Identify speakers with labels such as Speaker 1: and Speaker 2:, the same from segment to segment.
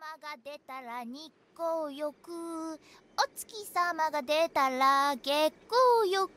Speaker 1: が出たら日光浴、お月様が出たら月光浴。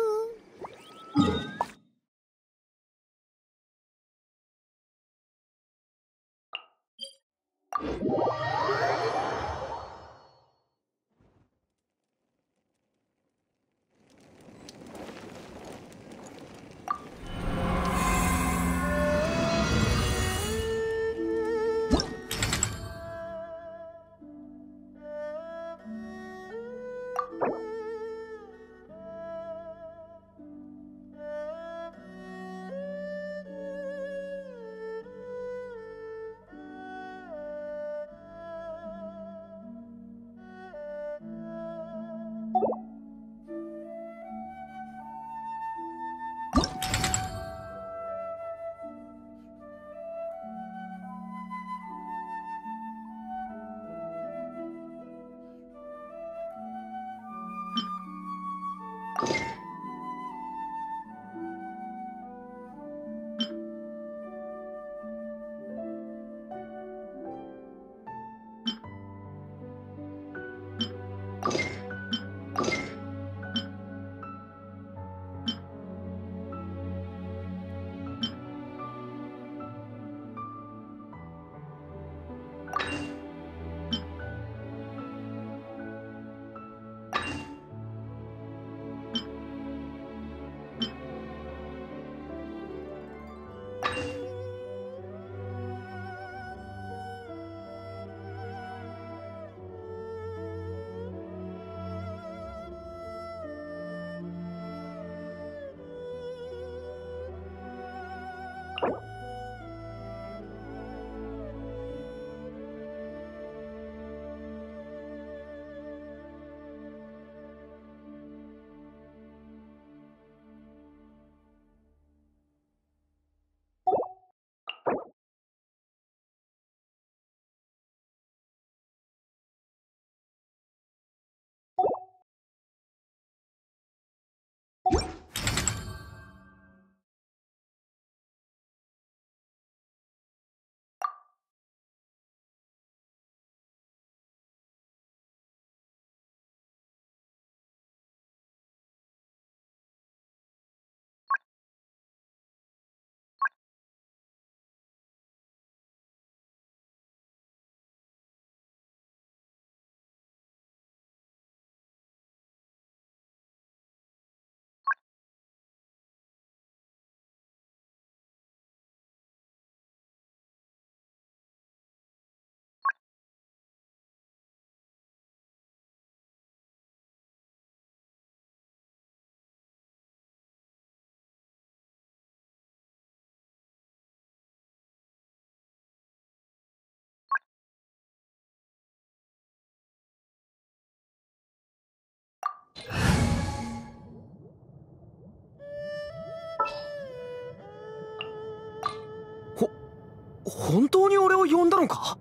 Speaker 2: 本当に俺を呼んだのか？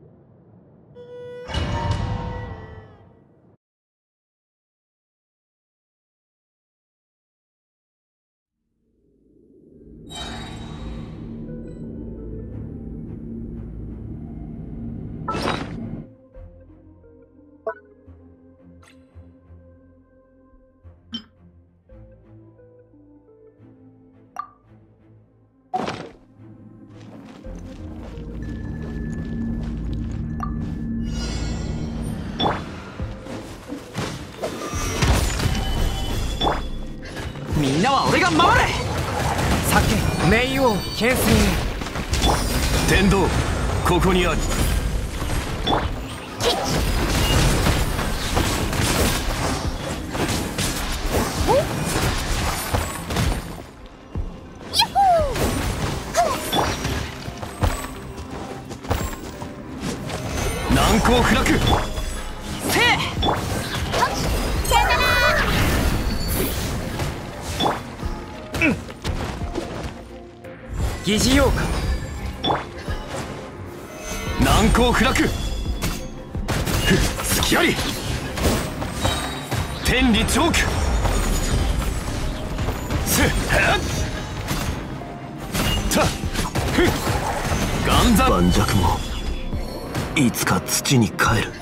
Speaker 2: みんなは俺が守れ。酒冥王剣聖
Speaker 3: 天道ここにある。難攻不落。
Speaker 1: せいさよなら。
Speaker 2: 疑似妖怪
Speaker 3: 難攻不落。隙あり。天理チョーク。たっガンザ盤石もいつか土に帰る。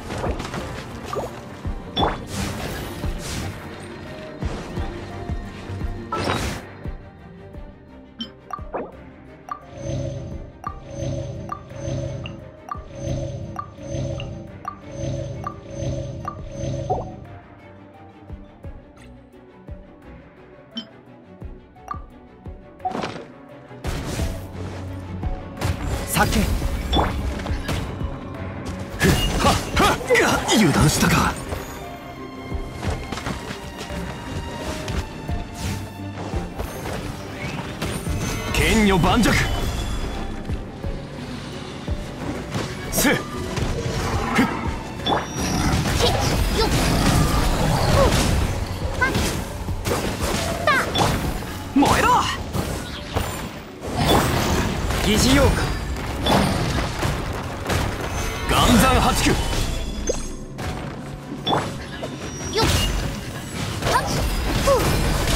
Speaker 2: 酒。
Speaker 3: 油断したか。剣女盤石。せっ
Speaker 2: 燃えろ。疑似妖怪。
Speaker 3: 岩山八九。
Speaker 1: よっはっふう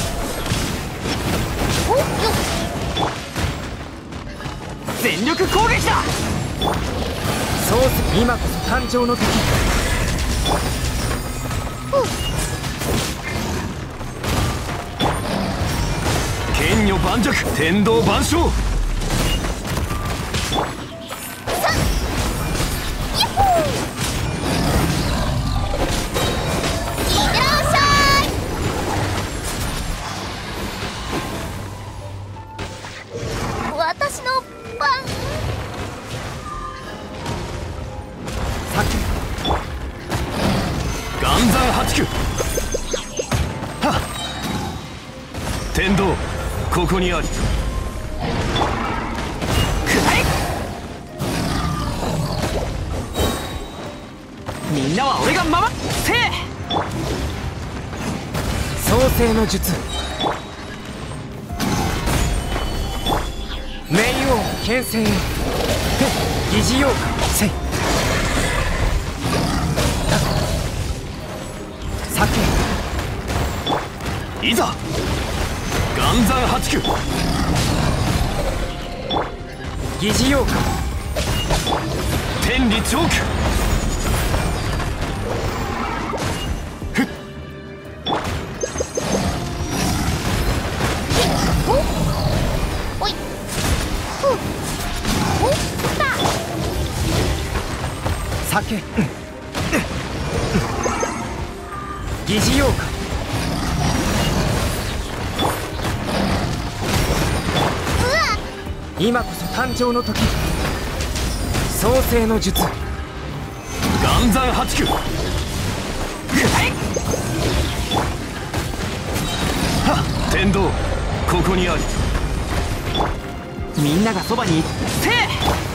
Speaker 1: およっ
Speaker 2: 全力攻撃だ。そうす、今こそ誕生の時。
Speaker 3: 剣女盤石。天道万象。
Speaker 1: 私の番。
Speaker 3: 岩山八九。はっ。天道ここにあり。
Speaker 2: みんなは俺が守っせえ。創世の術。冥王牽制。疑似妖怪。せい。酒。
Speaker 3: いざ岩山八九。
Speaker 2: 疑似妖怪。
Speaker 3: 天理チョーク。
Speaker 1: おいふうおった
Speaker 2: 酒。疑似妖怪。今こそ誕生の時。創世の術。
Speaker 3: 岩山八九。はっ。天道ここにあり。
Speaker 2: みんながそばにせえ。